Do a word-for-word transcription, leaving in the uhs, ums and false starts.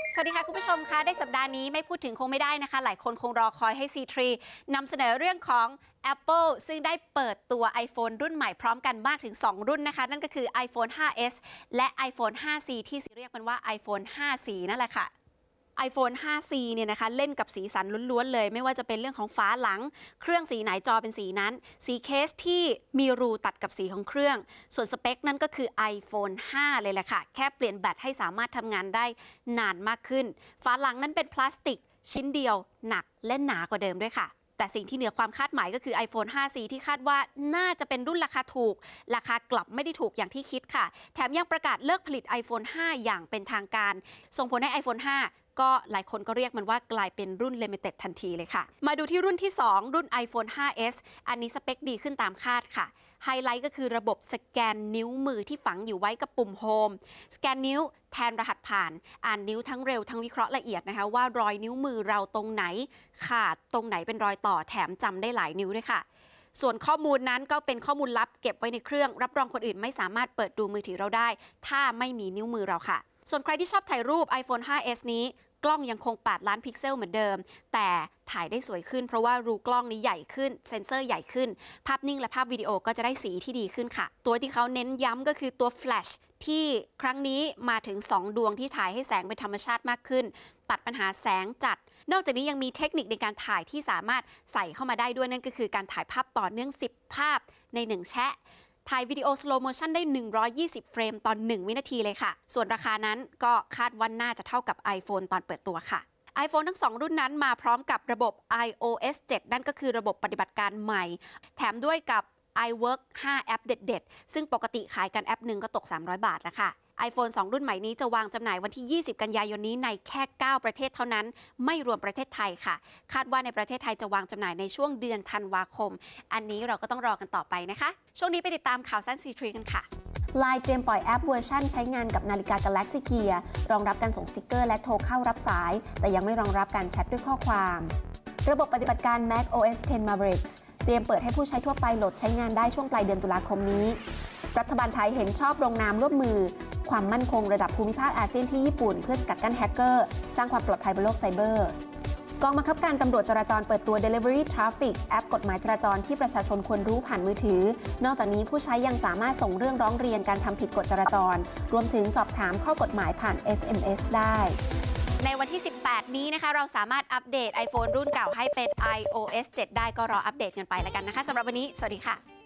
สวัสดีค่ะคุณผู้ชมคะได้สัปดาห์นี้ไม่พูดถึงคงไม่ได้นะคะหลายคนคงรอคอยให้ ซี ทรี นำเสนอเรื่องของ Apple ซึ่งได้เปิดตัว iPhone รุ่นใหม่พร้อมกันมากถึงสองรุ่นนะคะนั่นก็คือ iPhone ไฟว์ เอส และ iPhone ไฟว์ ซี ที่เรียกมันว่า iPhone ไฟว์ ซี นั่นแหละค่ะ iPhone ไฟว์ ซี เนี่ยนะคะเล่นกับสีสันล้วนๆเลยไม่ว่าจะเป็นเรื่องของฝาหลังเครื่องสีไหนจอเป็นสีนั้นสีเคสที่มีรูตัดกับสีของเครื่องส่วนสเปคนั่นก็คือ iPhone ไฟว์ เลยแหละค่ะแค่เปลี่ยนแบตให้สามารถทำงานได้นานมากขึ้นฝาหลังนั้นเป็นพลาสติกชิ้นเดียวหนักและหนากว่าเดิมด้วยค่ะแต่สิ่งที่เหนือความคาดหมายก็คือ iPhone ไฟว์ ซี ที่คาดว่าน่าจะเป็นรุ่นราคาถูกราคากลับไม่ได้ถูกอย่างที่คิดค่ะแถมยังประกาศเลิกผลิต iPhone ไฟว์ อย่างเป็นทางการส่งผลให้ iPhone ไฟว์ ก็หลายคนก็เรียกมันว่ากลายเป็นรุ่น Limited ทันทีเลยค่ะมาดูที่รุ่นที่สองรุ่น iPhone ไฟว์ เอส อันนี้สเปคดีขึ้นตามคาดค่ะไฮไลท์ก็คือระบบสแกนนิ้วมือที่ฝังอยู่ไว้กับปุ่มโฮมสแกนนิ้วแทนรหัสผ่านอ่านนิ้วทั้งเร็วทั้งวิเคราะห์ละเอียดนะคะว่ารอยนิ้วมือเราตรงไหนขาดตรงไหนเป็นรอยต่อแถมจำได้หลายนิ้วด้วยค่ะส่วนข้อมูลนั้นก็เป็นข้อมูลลับเก็บไว้ในเครื่องรับรองคนอื่นไม่สามารถเปิดดูมือถือเราได้ถ้าไม่มีนิ้วมือเราค่ะส่วนใครที่ชอบถ่ายรูป iPhone ไฟว์ เอส นี้กล้องยังคงแปดล้านพิกเซลเหมือนเดิมแต่ถ่ายได้สวยขึ้นเพราะว่ารูกล้องนี้ใหญ่ขึ้นเซ็นเซอร์ใหญ่ขึ้นภาพนิ่งและภาพวิดีโอก็จะได้สีที่ดีขึ้นค่ะตัวที่เขาเน้นย้ำก็คือตัวแฟลชที่ครั้งนี้มาถึงสองดวงที่ถ่ายให้แสงเป็นธรรมชาติมากขึ้นตัดปัญหาแสงจัดนอกจากนี้ยังมีเทคนิคในการถ่ายที่สามารถใส่เข้ามาได้ด้วยนั่นก็คือการถ่ายภาพต่อเนื่องสิบภาพในหนึ่งแชะถ่ายวิดีโอสโลว์โมชั่นได้หนึ่งร้อยยี่สิบเฟรมต่อหนึ่งวินาทีเลยค่ะส่วนราคานั้นก็คาดว่าน่าจะเท่ากับ iPhone ตอนเปิดตัวค่ะ iPhone ทั้งสองรุ่นนั้นมาพร้อมกับระบบ ไอ โอ เอส เซเว่น นั่นก็คือระบบปฏิบัติการใหม่แถมด้วยกับ iWork ห้า แอปเด็ดๆซึ่งปกติขายกันแอปหนึ่งก็ตกสามร้อยบาทแล้วค่ะ iPhone สองรุ่นใหม่นี้จะวางจำหน่ายวันที่ยี่สิบกันยายนนี้ในแค่เก้าประเทศเท่านั้นไม่รวมประเทศไทยค่ะคาดว่าในประเทศไทยจะวางจำหน่ายในช่วงเดือนธันวาคมอันนี้เราก็ต้องรอกันต่อไปนะคะช่วงนี้ไปติดตามข่าวสั้น ซี ทรี กันค่ะไลน์ เตรียมปล่อยแอปเวอร์ชันใช้งานกับนาฬิกา Galaxy Gear รองรับการส่งสติกเกอร์และโทรเข้ารับสายแต่ยังไม่รองรับการแชทด้วยข้อความระบบปฏิบัติการ Mac โอ เอส เท็น Mavericks เตรียมเปิดให้ผู้ใช้ทั่วไปโหลดใช้งานได้ช่วงปลายเดือนตุลาคมนี้รัฐบาลไทยเห็นชอบลงนามร่วมมือความมั่นคงระดับภูมิภาคอาเซียนที่ญี่ปุ่นเพื่อสกัดกั้นแฮกเกอร์สร้างความปลอดภัยบนโลกไซเบอร์กองบังคับการตำรวจจราจรเปิดตัว Delivery Traffic แอปกฎหมายจราจรที่ประชาชนควรรู้ผ่านมือถือนอกจากนี้ผู้ใช้ยังสามารถส่งเรื่องร้องเรียนการทำผิดกฎจราจรรวมถึงสอบถามข้อกฎหมายผ่าน เอส เอ็ม เอส ได้ในวันที่สิบแปดนี้นะคะเราสามารถอัปเดต iPhone รุ่นเก่าให้เป็น ไอ โอ เอส เซเว่น ได้ก็รออัปเดตกันไปแล้วกันนะคะสำหรับวันนี้สวัสดีค่ะ